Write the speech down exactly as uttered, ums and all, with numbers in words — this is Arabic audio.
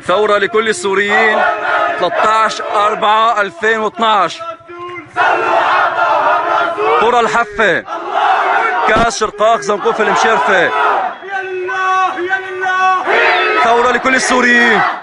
ثورة لكل السوريين ثلاثة عشر أربعة ألفين واثنعش. قرى الحفة، كاس شرقاق، زنقوف المشرفة. ثورة لكل السوريين.